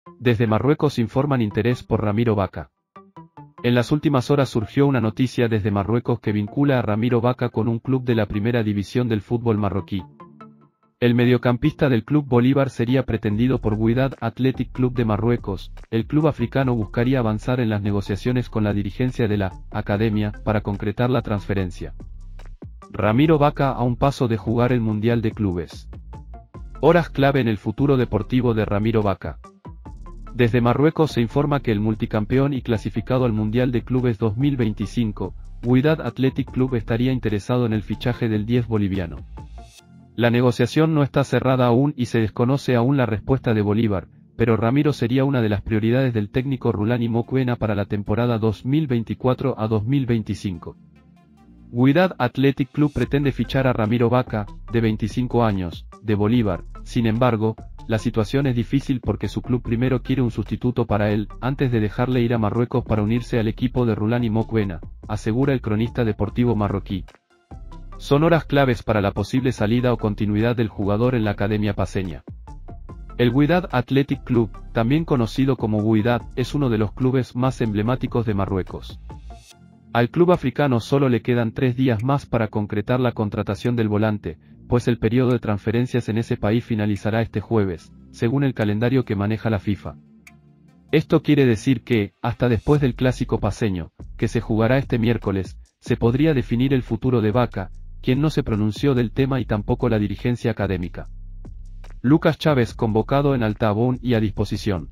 Desde Marruecos informan interés por Ramiro Vaca. En las últimas horas surgió una noticia desde Marruecos que vincula a Ramiro Vaca con un club de la primera división del fútbol marroquí. El mediocampista del Club Bolívar sería pretendido por Wydad Athletic Club de Marruecos. El club africano buscaría avanzar en las negociaciones con la dirigencia de la academia para concretar la transferencia. Ramiro Vaca a un paso de jugar el Mundial de Clubes. Horas clave en el futuro deportivo de Ramiro Vaca. Desde Marruecos se informa que el multicampeón y clasificado al Mundial de Clubes 2025, Wydad Athletic Club estaría interesado en el fichaje del 10 boliviano. La negociación no está cerrada aún y se desconoce aún la respuesta de Bolívar, pero Ramiro sería una de las prioridades del técnico Rulani Mokwena para la temporada 2024 a 2025. Wydad Athletic Club pretende fichar a Ramiro Vaca, de 25 años, de Bolívar. Sin embargo, la situación es difícil porque su club primero quiere un sustituto para él, antes de dejarle ir a Marruecos para unirse al equipo de Rulani Mokwena, asegura el cronista deportivo marroquí. Son horas claves para la posible salida o continuidad del jugador en la academia paceña. El Wydad Athletic Club, también conocido como Wydad, es uno de los clubes más emblemáticos de Marruecos. Al club africano solo le quedan 3 días más para concretar la contratación del volante, pues el periodo de transferencias en ese país finalizará este jueves, según el calendario que maneja la FIFA. Esto quiere decir que, hasta después del clásico paceño, que se jugará este miércoles, se podría definir el futuro de Vaca, quien no se pronunció del tema y tampoco la dirigencia académica. Lucas Chávez convocado en Altabón y a disposición.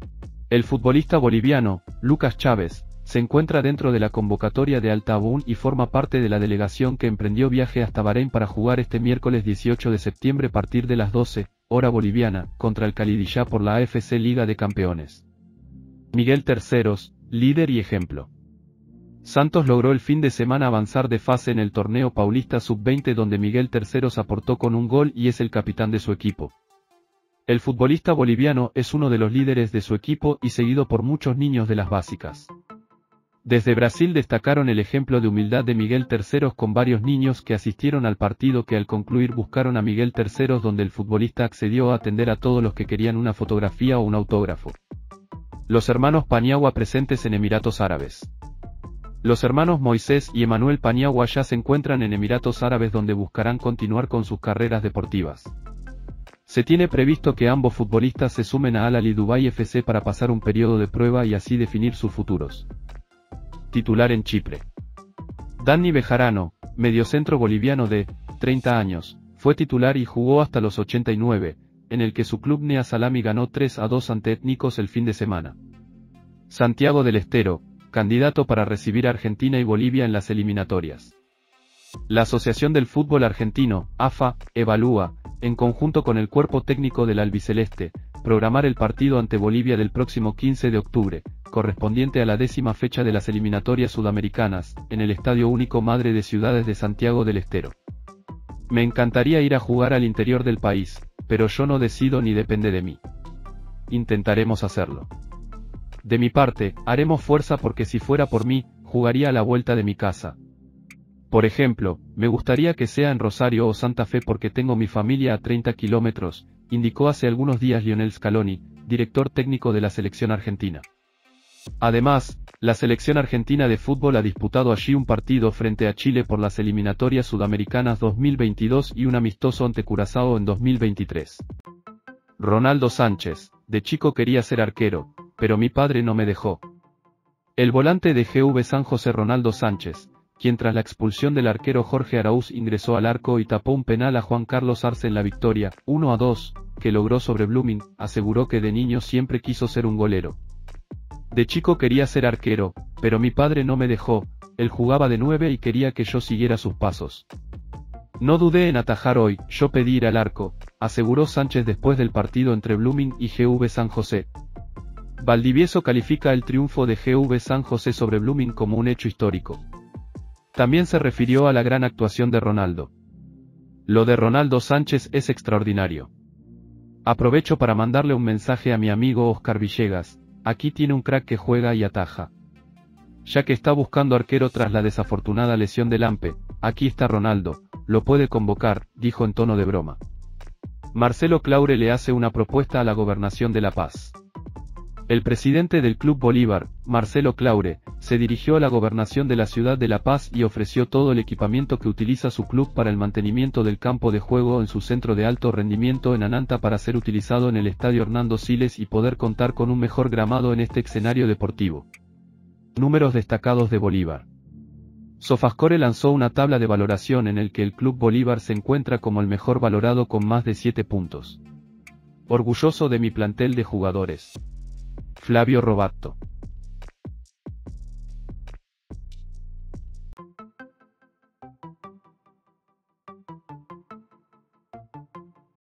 El futbolista boliviano, Lucas Chávez, se encuentra dentro de la convocatoria de Altabón y forma parte de la delegación que emprendió viaje hasta Bahrein para jugar este miércoles 18 de septiembre a partir de las 12, hora boliviana, contra el Khalidiyya por la AFC Liga de Campeones. Miguel Terceros, líder y ejemplo. Santos logró el fin de semana avanzar de fase en el torneo paulista sub-20 donde Miguel Terceros aportó con un gol y es el capitán de su equipo. El futbolista boliviano es uno de los líderes de su equipo y seguido por muchos niños de las básicas. Desde Brasil destacaron el ejemplo de humildad de Miguel Terceros con varios niños que asistieron al partido que al concluir buscaron a Miguel Terceros donde el futbolista accedió a atender a todos los que querían una fotografía o un autógrafo. Los hermanos Paniagua presentes en Emiratos Árabes. Los hermanos Moisés y Emanuel Paniagua ya se encuentran en Emiratos Árabes donde buscarán continuar con sus carreras deportivas. Se tiene previsto que ambos futbolistas se sumen a Al Ahly Dubai FC para pasar un periodo de prueba y así definir sus futuros. Titular en Chipre. Dani Bejarano, mediocentro boliviano de 30 años, fue titular y jugó hasta los 89, en el que su club Nea Salami ganó 3-2 ante Étnicos el fin de semana. Santiago del Estero, candidato para recibir a Argentina y Bolivia en las eliminatorias. La Asociación del Fútbol Argentino, AFA, evalúa, en conjunto con el cuerpo técnico del albiceleste, programar el partido ante Bolivia del próximo 15 de octubre, correspondiente a la 10ª fecha de las eliminatorias sudamericanas, en el Estadio Único Madre de Ciudades de Santiago del Estero. Me encantaría ir a jugar al interior del país, pero yo no decido ni depende de mí. Intentaremos hacerlo. De mi parte, haremos fuerza porque si fuera por mí, jugaría a la vuelta de mi casa. Por ejemplo, me gustaría que sea en Rosario o Santa Fe porque tengo mi familia a 30 kilómetros, indicó hace algunos días Lionel Scaloni, director técnico de la selección argentina. Además, la selección argentina de fútbol ha disputado allí un partido frente a Chile por las eliminatorias sudamericanas 2022 y un amistoso ante Curazao en 2023. Ronaldo Sánchez, de chico quería ser arquero, pero mi padre no me dejó. El volante de GV San José Ronaldo Sánchez, quien tras la expulsión del arquero Jorge Araúz ingresó al arco y tapó un penal a Juan Carlos Arce en la victoria, 1-2, que logró sobre Blooming, aseguró que de niño siempre quiso ser un golero. De chico quería ser arquero, pero mi padre no me dejó, él jugaba de 9 y quería que yo siguiera sus pasos. No dudé en atajar hoy, yo pedí ir al arco, aseguró Sánchez después del partido entre Blooming y GV San José. Valdivieso califica el triunfo de GV San José sobre Blooming como un hecho histórico. También se refirió a la gran actuación de Ronaldo. Lo de Ronaldo Sánchez es extraordinario. Aprovecho para mandarle un mensaje a mi amigo Oscar Villegas, aquí tiene un crack que juega y ataja. Ya que está buscando arquero tras la desafortunada lesión de Lampe, aquí está Ronaldo, lo puede convocar, dijo en tono de broma. Marcelo Claure le hace una propuesta a la Gobernación de La Paz. El presidente del Club Bolívar, Marcelo Claure, se dirigió a la gobernación de la ciudad de La Paz y ofreció todo el equipamiento que utiliza su club para el mantenimiento del campo de juego en su centro de alto rendimiento en Ananta para ser utilizado en el estadio Hernando Siles y poder contar con un mejor gramado en este escenario deportivo. Números destacados de Bolívar. Sofascore lanzó una tabla de valoración en el que el Club Bolívar se encuentra como el mejor valorado con más de 7 puntos. Orgulloso de mi plantel de jugadores. Flavio Robato.